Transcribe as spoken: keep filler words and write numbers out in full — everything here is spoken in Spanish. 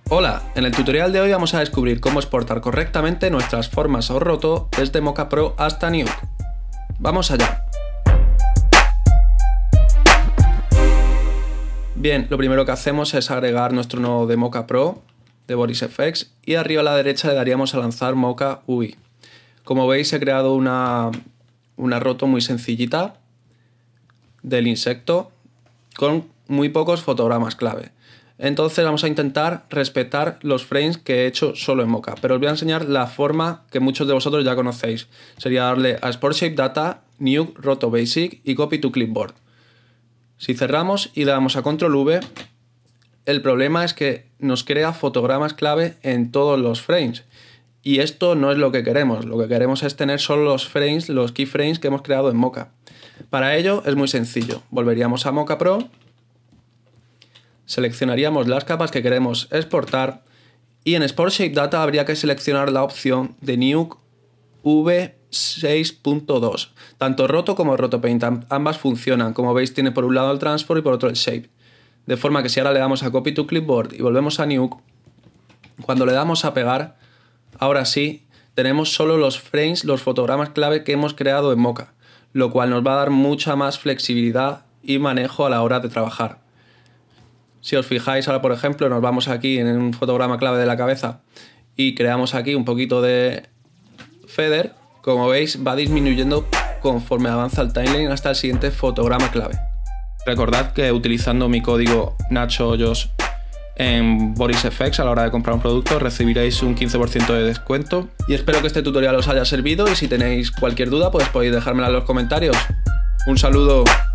Hola, en el tutorial de hoy vamos a descubrir cómo exportar correctamente nuestras formas o roto desde Mocha Pro hasta Nuke. ¡Vamos allá! Bien, lo primero que hacemos es agregar nuestro nodo de Mocha Pro de VorisFX y arriba a la derecha le daríamos a lanzar Mocha U I. Como veis he creado una, una roto muy sencillita del insecto con muy pocos fotogramas clave. Entonces vamos a intentar respetar los frames que he hecho solo en Mocha, pero os voy a enseñar la forma que muchos de vosotros ya conocéis. Sería darle a Export Shape Data, Nuke, Roto Basic y Copy to Clipboard. Si cerramos y le damos a Control V, el problema es que nos crea fotogramas clave en todos los frames. Y esto no es lo que queremos, lo que queremos es tener solo los frames, los keyframes que hemos creado en Mocha. Para ello es muy sencillo, volveríamos a Mocha Pro, seleccionaríamos las capas que queremos exportar y en Export Shape Data habría que seleccionar la opción de Nuke V seis punto dos. Tanto Roto como Roto Paint, ambas funcionan. Como veis tiene por un lado el Transform y por otro el Shape. De forma que si ahora le damos a Copy to Clipboard y volvemos a Nuke, cuando le damos a pegar, ahora sí tenemos solo los frames, los fotogramas clave que hemos creado en Mocha, lo cual nos va a dar mucha más flexibilidad y manejo a la hora de trabajar. Si os fijáis ahora, por ejemplo, nos vamos aquí en un fotograma clave de la cabeza y creamos aquí un poquito de feather, como veis va disminuyendo conforme avanza el timeline hasta el siguiente fotograma clave. Recordad que utilizando mi código Nacho Hoyos en VorisFX a la hora de comprar un producto recibiréis un quince por ciento de descuento y espero que este tutorial os haya servido y si tenéis cualquier duda pues podéis dejármela en los comentarios. Un saludo.